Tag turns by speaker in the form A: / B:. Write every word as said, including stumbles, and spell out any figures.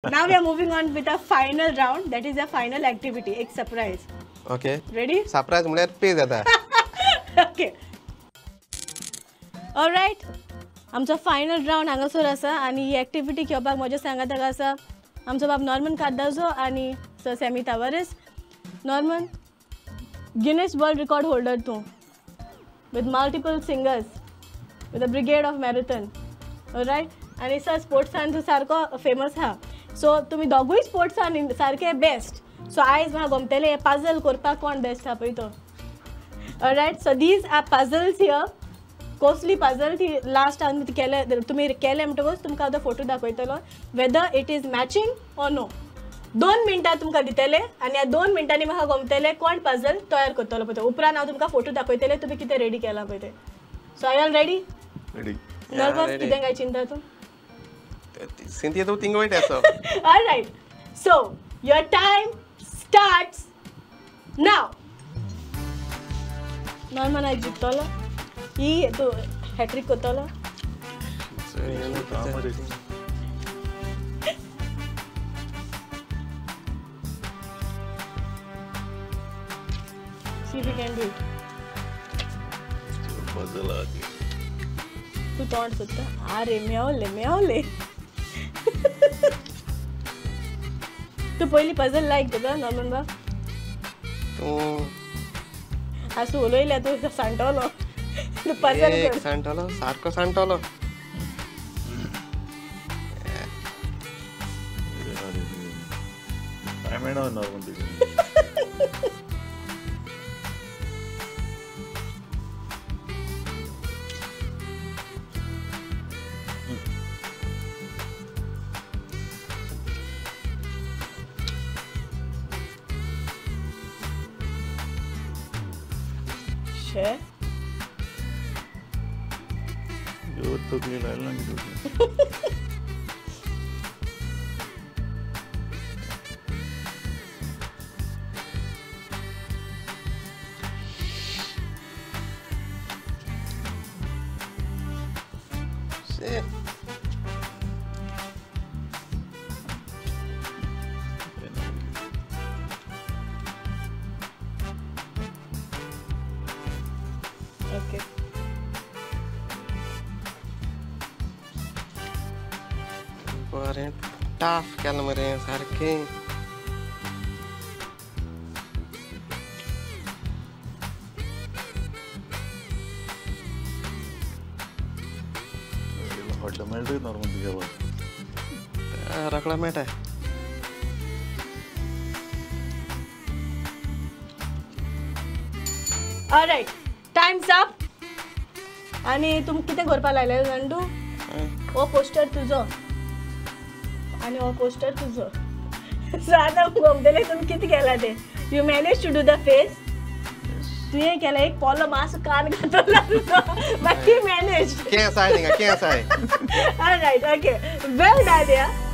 A: Now we are moving on with a final round. That is a final activity. एक surprise.
B: Okay.
A: Ready?
B: Surprise म्हळ्यार पे जाता.
A: Okay. All right. आमचो final round हांगासर आसा आनी ही एक्टिविटी खेळपाक म्हज्या सांगाताक आसा आमचो बाब नॉर्मन कार्दाजो आनी sir Sammy Tavares. Norman, Guinness world record holder तूं with multiple singers with a brigade of marathon. All right? आनी सर स्पोर्ट्सान तूं सारको फेमस आहा. सो तुमी दोगूय स्पोर्ट्सान सारके बेस्ट. सो आयज म्हाका गमतलें हें पजल करपाक कोण बेस्ट आहा पळय तो. All right? So these are puzzles here. कसली पजल ती लास्ट आमी केले तुमी केले म्हणटकूच तुमकां तो फोटो दाखयतलो whether it is matching or no. दोन मिनटां तुमकां दितले आनी ह्या दोन मिनटांनी म्हाका गमतले कोण पजल तयार करतलो पळय तो. उपरांत हांव तुमकां फोटो दाखयतले तुमी कितें रेडी केलां पळय तें. So I am ready.
C: Ready.
A: Nervous कितें काय चिंता तूं?
B: Cynthia तू थिंग वयता सो.
A: All right. So your time starts now. Norman आयज जिखतलो. ही तू हॅट्रिक करतलो. See if you can do it. तू तोंड सुद्धा अरे मेवले मेवले. तू पयली पजल लायक तुका नॉर्मन बाब.
B: तू
A: आसूं उलयल्या तू सांगतलो. तू पजल कर.
B: सांगतलो सारको सांगतलो.
C: काय मेळना नॉर्मल तुका.
A: शे
C: यो तकली लायला ना.
A: ओके.
B: बरें टाफ केलें मरे सारकें.
C: हॉटल मेळटा नॉर्मल तुज्या
B: रोकडा मेळटा.
A: All right. Time's up. आनी तुम कितें करपा लायलें जाणा तूं? हो पोस्टर तुजो आनी हो पोस्टर तुजो. सो आतां गमतलें तुमी कितें केलां तें. You manage to do the face. तुवें केलें एक पोलो मास्क कान घातला तुजो बट यू मॅनेज.
B: केंस आहाय थिंगा केंस आहाय.
A: All right. Okay. Well done, yeah.